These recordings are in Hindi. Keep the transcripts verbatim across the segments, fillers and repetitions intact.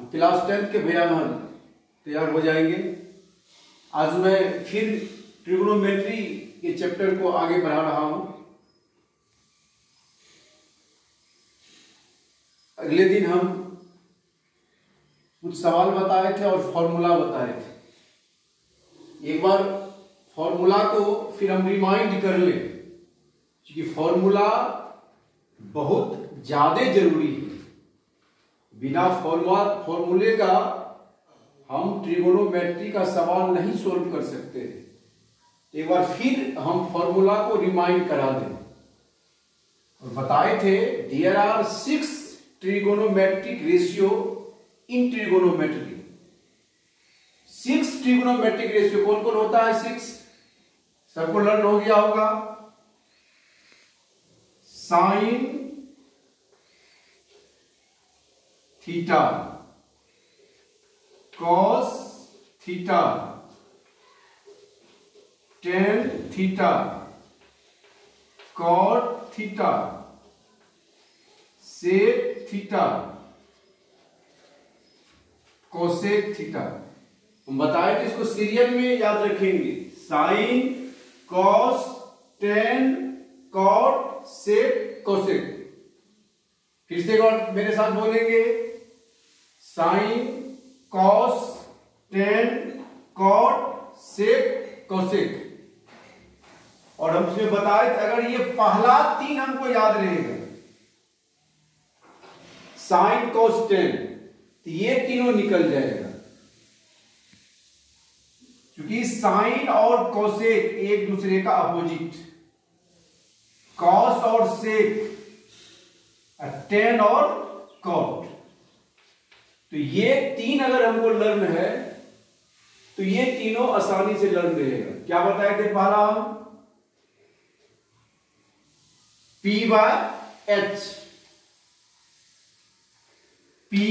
क्लास टेंथ के भैया बहन तैयार हो जाएंगे। आज मैं फिर ट्रिग्नोमेट्री के चैप्टर को आगे बढ़ा रहा हूं। अगले दिन हम कुछ सवाल बताए थे और फॉर्मूला बताए थे। एक बार फॉर्मूला को फिर हम रिमाइंड कर लें, क्योंकि फॉर्मूला बहुत ज्यादा जरूरी है। बिना फॉर्मूला फॉर्मूले का हम ट्रिगोनोमेट्री का सवाल नहीं सोल्व कर सकते। एक बार फिर हम फॉर्मूला को रिमाइंड करा दें और बताए थे there are six trigonometric ratio in trigonometry. Six trigonometric ratio कौन कौन होता है? सिक्स सबको लर्न हो गया होगा। Sine theta, cos theta, tan theta, cot theta, sec theta, cosec theta. हम बताए थे इसको सीरियल में याद रखेंगे। Sine, cos, tan, cot, sec, cosec. फिर से और मेरे साथ बोलेंगे। Sine, cos, tan, cot, sec, cosec. और हम इसमें बताए थे अगर ये पहला तीन हमको याद रहेगा, साइन, कॉस, टेन, तो ये तीनों निकल जाएगा, क्योंकि साइन और कोसेक एक दूसरे का अपोजिट। कॉस और सेक, टेन और कॉट। तो ये तीन अगर हमको लर्न है तो ये तीनों आसानी से लर्न रहेगा। क्या बताए थे पहला हम? P by H, P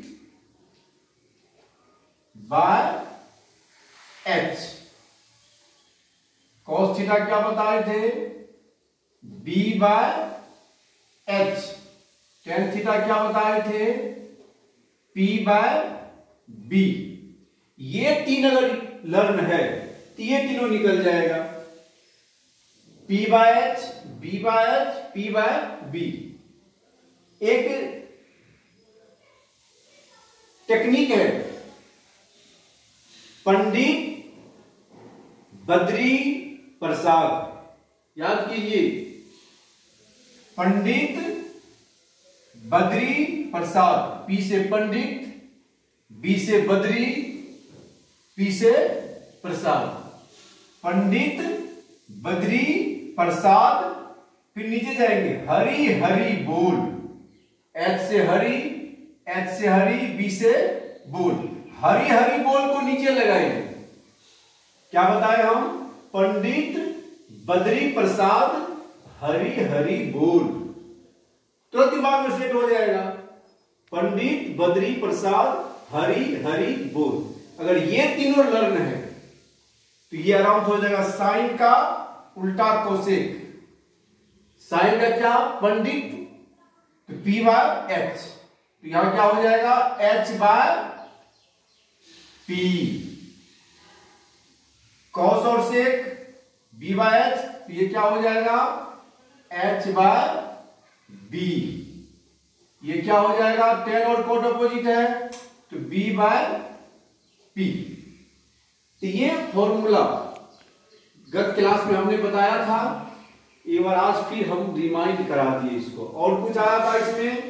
by H. Cos theta क्या बताए थे? B by H. Tan theta क्या बताए थे? P by B. ये तीन अगर लर्न है तो ये तीनों निकल जाएगा। P by H, B by H, P by B. एक टेक्निक है, पंडित बद्री प्रसाद। याद कीजिए, पंडित बद्री प्रसाद। पी से पंडित, बी से बद्री, पी से प्रसाद। पंडित बद्री प्रसाद। फिर नीचे जाएंगे, हरि हरि बोल। एच से हरि, एच से हरि, बी से बोल। हरि हरि बोल को नीचे लगाएंगे। क्या बताए हम? पंडित बद्री प्रसाद हरि हरि बोल। तुरंत दिमाग में सेट हो जाएगा। पंडित बद्री प्रसाद हरि हरि बोल। अगर ये तीनों लर्न है तो ये आराम से हो जाएगा। साइन का उल्टा कोसेक। साइन का क्या? पंडित, तो पी बाय एच। तो यहां क्या हो जाएगा? H by P. कॉस और सेक बी बाय एच, तो ये क्या हो जाएगा? H by B. ये क्या हो जाएगा? टेन और कोट अपोजिट है, तो बी बाय पी। तो ये फॉर्मूला गत क्लास में हमने बताया था। एक बार आज फिर हम रिमाइंड करा दिए इसको। और कुछ आया था इसमें,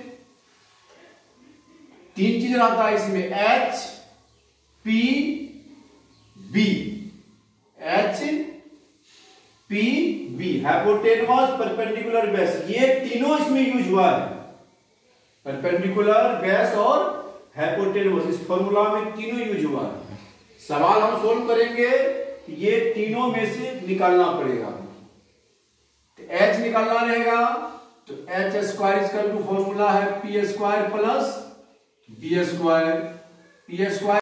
तीन चीज आता है इसमें, H P B. H P B, hypotenuse, perpendicular base. ये तीनों इसमें यूज हुआ है। परपेंडिकुलर, बेस और हाइपोटेनस, इस फॉर्मूला में तीनों यूज हुआ है। सवाल हम सोल्व करेंगे, ये तीनों में से निकालना पड़ेगा। तो एच निकालना रहेगा, तो H square equal to formula है P square plus B square. P square